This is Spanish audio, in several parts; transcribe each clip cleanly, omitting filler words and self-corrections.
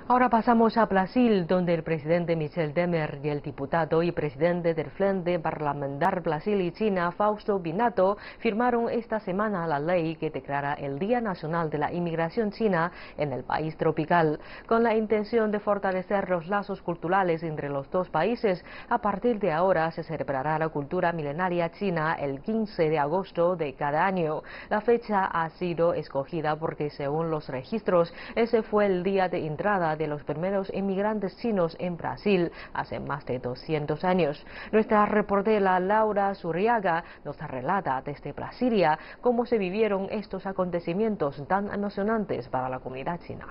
Ahora pasamos a Brasil, donde el presidente Michel Temer y el diputado y presidente del Frente Parlamentar Brasil y China, Fausto Pinato, firmaron esta semana la ley que declara el Día Nacional de la Inmigración China en el país tropical. Con la intención de fortalecer los lazos culturales entre los dos países, a partir de ahora se celebrará la cultura milenaria china el 15 de agosto de cada año. La fecha ha sido escogida porque, según los registros, ese fue el día de entrada de los primeros inmigrantes chinos en Brasil hace más de 200 años. Nuestra reportera Laura Zurriaga nos relata desde Brasilia cómo se vivieron estos acontecimientos tan emocionantes para la comunidad china.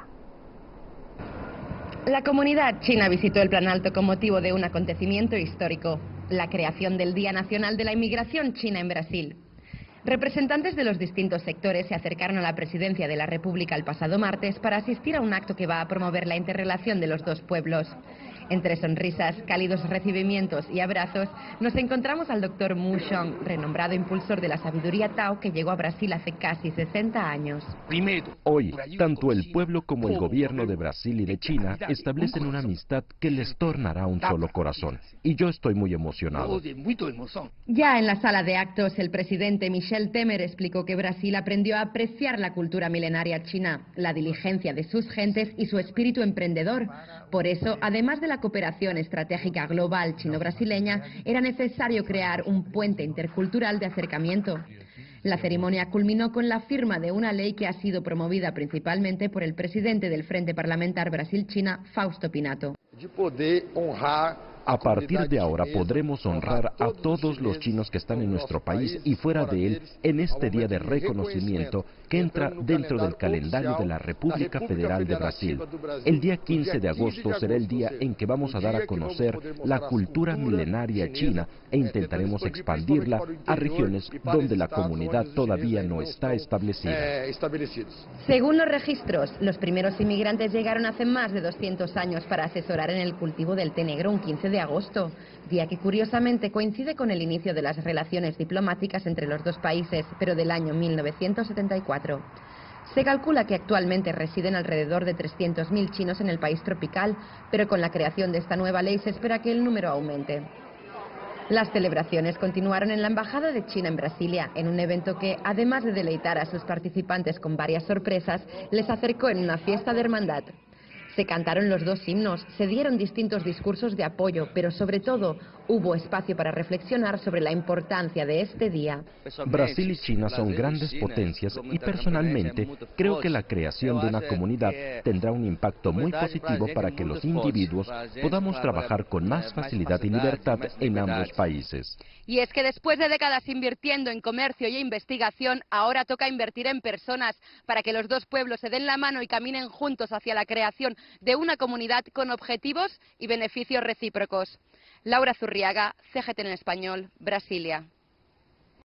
La comunidad china visitó el Planalto con motivo de un acontecimiento histórico, la creación del Día Nacional de la Inmigración China en Brasil. Representantes de los distintos sectores se acercaron a la presidencia de la República el pasado martes para asistir a un acto que va a promover la interrelación de los dos pueblos. Entre sonrisas, cálidos recibimientos y abrazos, nos encontramos al doctor Mu Xiong, renombrado impulsor de la sabiduría Tao que llegó a Brasil hace casi 60 años. Hoy, tanto el pueblo como el gobierno de Brasil y de China establecen una amistad que les tornará un solo corazón. Y yo estoy muy emocionado. Ya en la sala de actos, el presidente Michel Temer explicó que Brasil aprendió a apreciar la cultura milenaria china, la diligencia de sus gentes y su espíritu emprendedor. Por eso, además de la cooperación estratégica global chino-brasileña, era necesario crear un puente intercultural de acercamiento. La ceremonia culminó con la firma de una ley que ha sido promovida principalmente por el presidente del Frente Parlamentar Brasil-China, Fausto Pinato. A partir de ahora podremos honrar a todos los chinos que están en nuestro país y fuera de él en este día de reconocimiento que entra dentro del calendario de la República Federal de Brasil. El día 15 de agosto será el día en que vamos a dar a conocer la cultura milenaria china e intentaremos expandirla a regiones donde la comunidad todavía no está establecida. Según los registros, los primeros inmigrantes llegaron hace más de 200 años para asesorar en el cultivo del té negro un 15 de agosto, día que curiosamente coincide con el inicio de las relaciones diplomáticas entre los dos países, pero del año 1974. Se calcula que actualmente residen alrededor de 300.000 chinos en el país tropical, pero con la creación de esta nueva ley se espera que el número aumente. Las celebraciones continuaron en la Embajada de China en Brasilia, en un evento que, además de deleitar a sus participantes con varias sorpresas, les acercó en una fiesta de hermandad. Se cantaron los dos himnos, se dieron distintos discursos de apoyo, pero sobre todo hubo espacio para reflexionar sobre la importancia de este día. Brasil y China son grandes potencias y personalmente creo que la creación de una comunidad tendrá un impacto muy positivo para que los individuos podamos trabajar con más facilidad y libertad en ambos países. Y es que después de décadas invirtiendo en comercio y investigación, ahora toca invertir en personas para que los dos pueblos se den la mano y caminen juntos hacia la creación de una comunidad con objetivos y beneficios recíprocos. Laura Zurriaga, CGTN en Español, Brasilia.